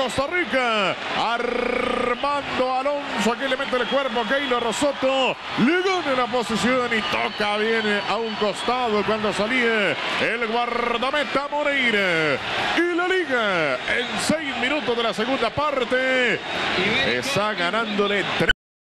Costa Rica. Armando Alonso, aquí le mete el cuerpo. Keylor Soto le gana la posición y toca bien a un costado cuando salía el guardameta Moreira. Y la Liga en 6 minutos de la segunda parte está ganándole 3.